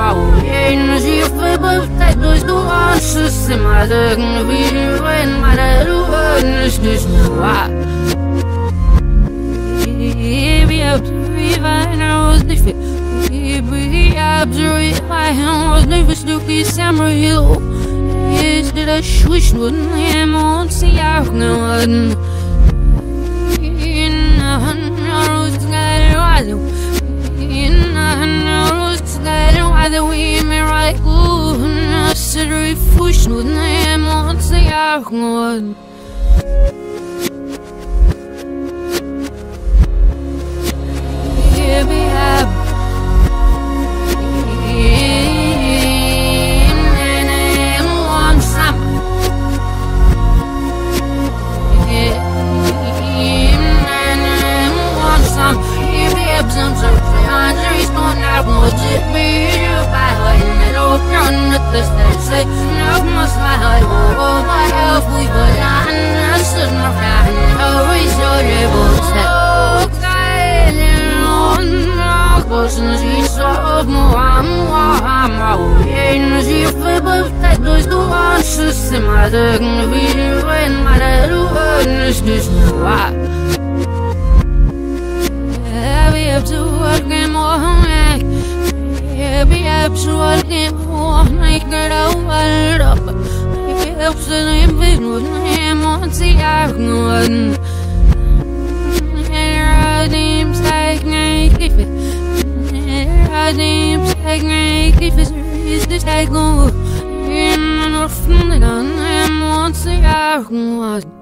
energy for both that does the answers to my looking video and my little wordness just know I be up to revive I was different be up to revive I was never stupid summer hill is that I wish wouldn't am on see out no one in a rose the way me right good I said refresh with name on the argon here we have the stairs say, no must I oh my health we but I stood my friend always your able step she saw more I'm energy for both that does the one system I didn't video and my little wordness just know I be up to what game more be absolutely make it all up. If absolutely with him on the argon, and names like if names like if it's this I go in and off from the gun and once the argon was.